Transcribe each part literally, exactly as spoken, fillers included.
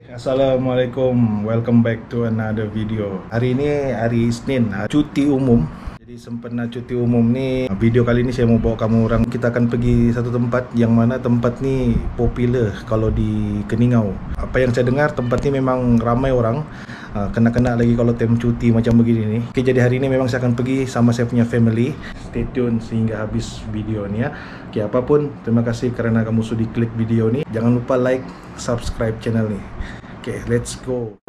Assalamualaikum, welcome back to another video. Hari ini hari Isnin, cuti umum. Jadi sempena cuti umum nih, video kali ini saya mau bawa kamu orang. Kita akan pergi satu tempat yang mana tempat nih popular kalau di Keningau. Apa yang saya dengar, tempat ini memang ramai orang. Kena-kena lagi kalau time cuti macam begini nih. Oke, jadi hari ini memang saya akan pergi sama saya punya family. Stay tune sehingga habis video ini ya. Oke, apapun, terima kasih karena kamu sudah klik video ini. Jangan lupa like, subscribe channel ini. Oke, let's go.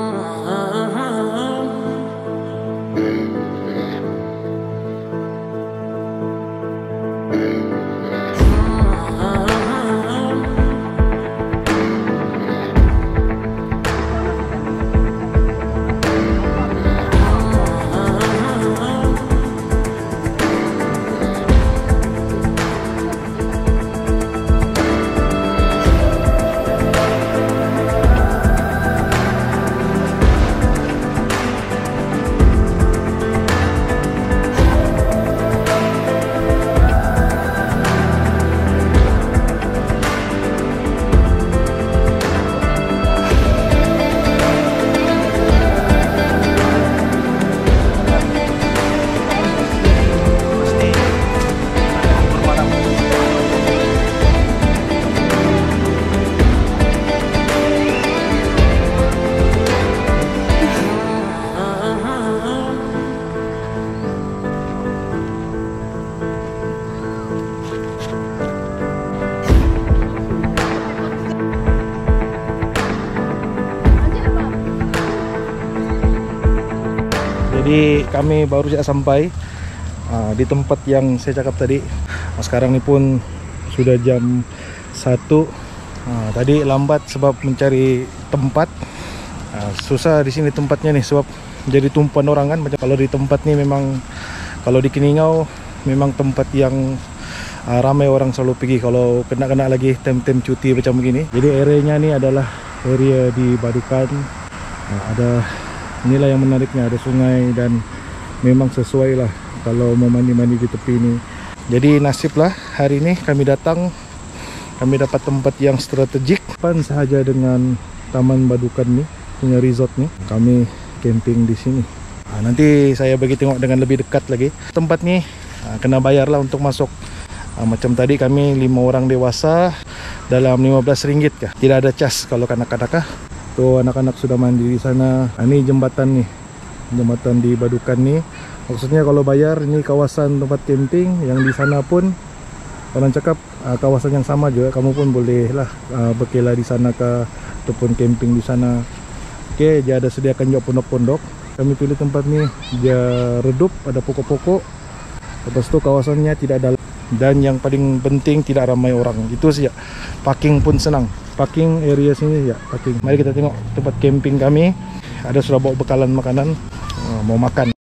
Jadi kami baru saja sampai uh, di tempat yang saya cakap tadi. uh, Sekarang ini pun sudah jam satu. uh, Tadi lambat sebab mencari tempat. uh, Susah di sini tempatnya nih sebab jadi tumpuan orang kan. Macam kalau di tempat nih memang, kalau di Keningau memang tempat yang uh, ramai orang selalu pergi kalau kena-kena lagi time-time cuti macam begini. Jadi areanya nih adalah area di Badukan. uh, Ada inilah yang menariknya, ada sungai dan memang sesuai lah kalau mau mandi-mandi di tepi ini. Jadi nasib lah hari ini kami datang, kami dapat tempat yang strategik depan sahaja dengan Taman Badukan nih, punya resort nih. Kami camping di sini. Nah, nanti saya bagi tengok dengan lebih dekat lagi. Tempat nih nah, kena bayar lah untuk masuk. Nah, macam tadi kami lima orang dewasa dalam lima belas ringgit kah. Tidak ada cas kalau kanak-kanak kah. Tuh anak-anak sudah mandi di sana. Nah, ini jembatan nih, jembatan di Badukan nih. Maksudnya kalau bayar ini kawasan tempat camping. Yang di sana pun orang cakap uh, kawasan yang sama juga. Kamu pun boleh lah uh, berkela di sana ke ataupun camping di sana. Oke, dia ada sediakan juga pondok-pondok. Kami pilih tempat nih, dia redup, ada pokok-pokok. Lepas itu kawasannya tidak ada. Dan yang paling penting tidak ramai orang. Itu sih ya. Parking pun senang. Parking area sini ya, parking. Mari kita tengok tempat camping kami. Ada sudah bawa bekalan makanan. Oh, mau makan.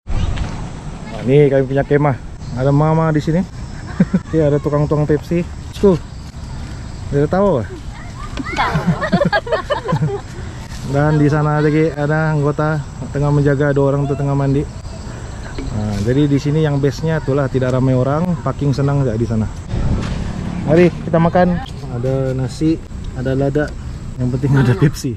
Nah, ini kami punya kemah. Ada mama di sini. Ya, ada tukang-tukang Pepsi. Tuh. Tidak tahu? Tahu. Dan di sana lagi ada anggota tengah menjaga, dua orang tuh tengah mandi. Nah, jadi di sini yang base-nya itulah tidak ramai orang, parking senang ya di sana. Mari kita makan. Ada nasi, ada lada, yang penting ada Pepsi.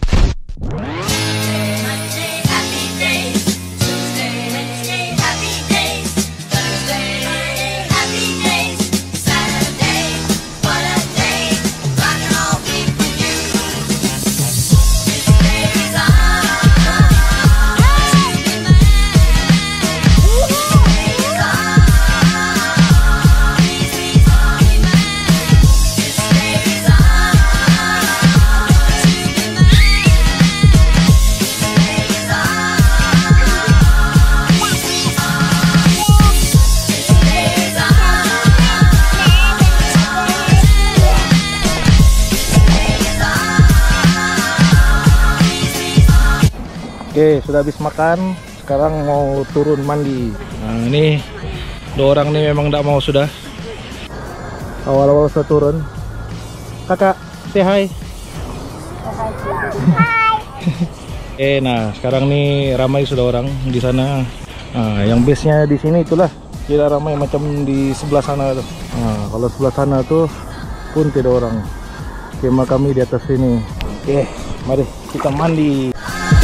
Oke, sudah habis makan. Sekarang mau turun mandi. Nah, ini dua orang nih memang tidak mau sudah. Awal-awal sudah turun. Kakak, say hi. Hai. Eh, nah sekarang nih ramai sudah orang di sana. Nah, yang base-nya di sini itulah tidak ramai macam di sebelah sana tuh. Nah, kalau sebelah sana tuh pun tidak orang. Kemah kami di atas sini. Oke. Mari kita mandi.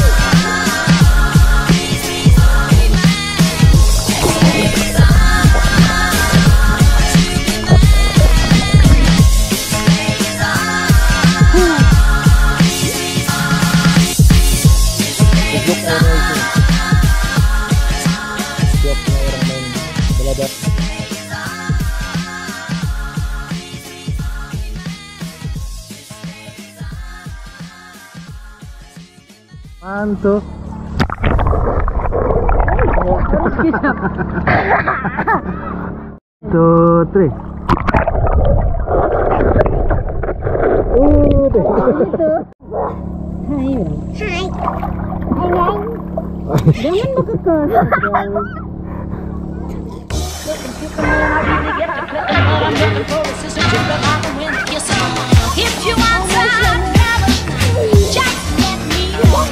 Mantap. Two, three. Uh, deh. Hai. Hai. Hai. Jangan bekekes. If you want some, just let me know.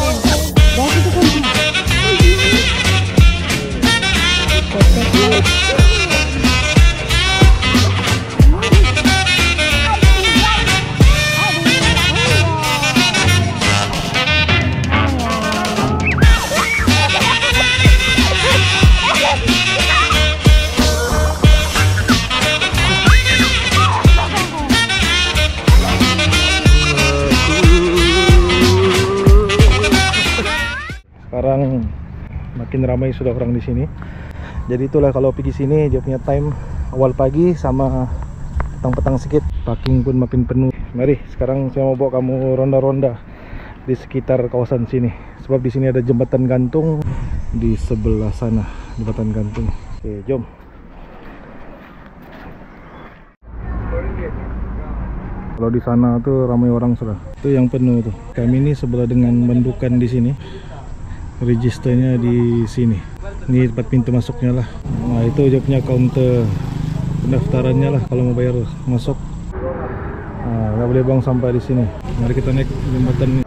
Sekarang makin ramai sudah orang di sini. Jadi itulah kalau pergi sini dia punya time awal pagi sama petang-petang sedikit. Parking pun makin penuh. Mari sekarang saya mau bawa kamu ronda-ronda di sekitar kawasan sini. Sebab di sini ada jembatan gantung di sebelah sana, jembatan gantung. Oke, jom. Kalau di sana tuh ramai orang sudah. Itu yang penuh tuh. Kami ini sebelah dengan Mandukan di sini. Registernya di sini. Ini tempat pintu masuknya lah. Nah itu dia punya counter pendaftarannya lah kalau mau bayar masuk. Nah, nggak boleh buang sampah di sini. Mari kita naik jembatan ini.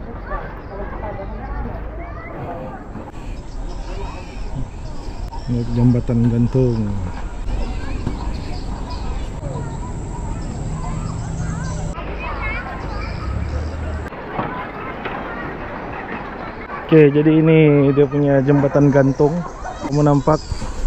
Naik jembatan gantung. Oke, jadi ini dia punya jembatan gantung. Kamu nampak?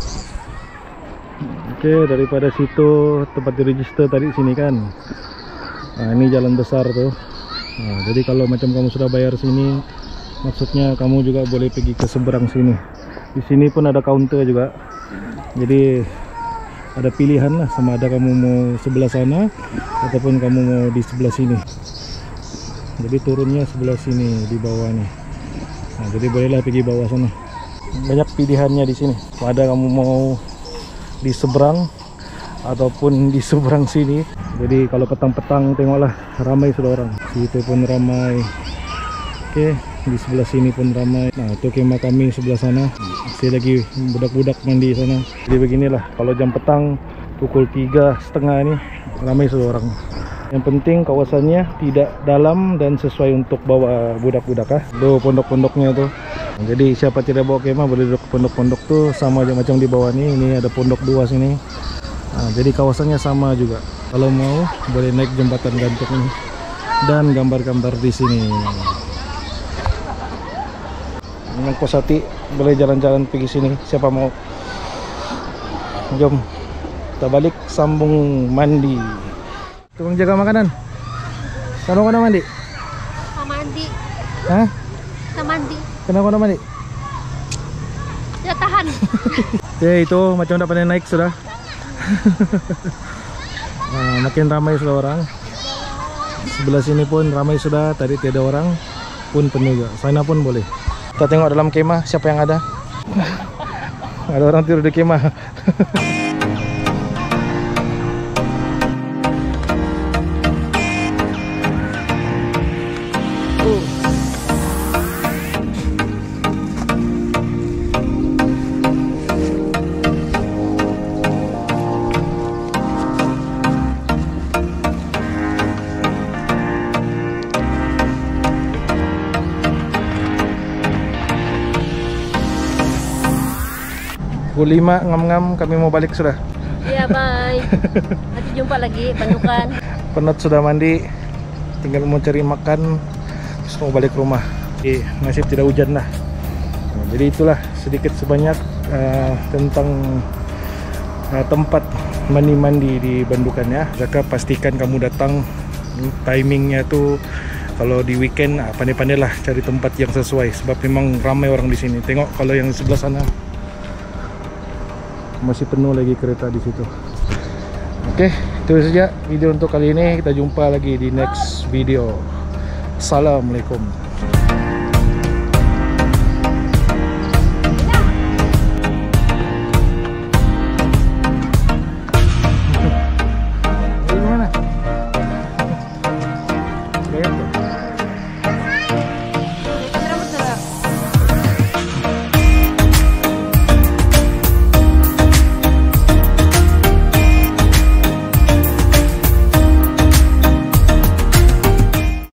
Oke, daripada situ tempat diregister tadi sini kan. Nah, ini jalan besar tuh. Nah, jadi kalau macam kamu sudah bayar sini, maksudnya kamu juga boleh pergi ke seberang sini. Di sini pun ada counter juga. Jadi ada pilihan lah, sama ada kamu mau sebelah sana ataupun kamu mau di sebelah sini. Jadi turunnya sebelah sini di bawah nih. Nah, jadi bolehlah pergi bawah sana. Banyak pilihannya di sini. Ada kamu mau di seberang ataupun di seberang sini. Jadi kalau petang-petang tengoklah ramai sudah orang. Situ pun ramai. Oke, di sebelah sini pun ramai. Nah, itu kemah kami sebelah sana. Masih lagi budak-budak mandi sana. Jadi beginilah kalau jam petang pukul tiga setengah ini ramai sudah orang. Yang penting kawasannya tidak dalam dan sesuai untuk bawa budak-budak ah. Tuh pondok-pondoknya tuh. Jadi siapa tidak bawa kemah boleh duduk pondok-pondok tuh, sama aja macam di bawah nih. Ini ada pondok dua sini. Nah, jadi kawasannya sama juga. Kalau mau boleh naik jembatan gantung ini dan gambar-gambar di sini. Memang Kosati boleh jalan-jalan pergi sini. Siapa mau? Jom kita balik sambung mandi. Tukang jaga makanan. Kalau kau mandi? Kita mandi. Hah? Kita mandi. Kenapa kau mandi? Ya tahan. Oke, itu macam udah pandai naik sudah. Nah, makin ramai sudah orang. Sebelah sini pun ramai sudah. Tadi tiada orang pun penuh juga. Sana pun boleh. Kita tengok dalam kemah siapa yang ada. Ada orang tidur di kemah. Pukul lima ngam-ngam kami mau balik sudah. Iya, bye. Nanti jumpa lagi Mandukan. Penat sudah mandi, tinggal mau cari makan semua balik rumah. Eh, nasib tidak hujan lah. Nah, jadi itulah sedikit sebanyak uh, tentang uh, tempat mandi-mandi di Bandukan ya. Jaka pastikan kamu datang, timingnya tuh kalau di weekend, ah, pandai-pandai lah cari tempat yang sesuai sebab memang ramai orang di sini. Tengok kalau yang sebelah sana masih penuh lagi kereta di situ. Oke, itu saja video untuk kali ini. Kita jumpa lagi di next video. Assalamualaikum.